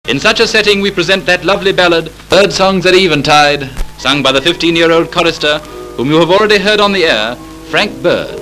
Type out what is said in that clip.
In such a setting we present that lovely ballad, Bird Songs at Eventide, sung by the 15-year-old chorister, whom you have already heard on the air, Frank Bird.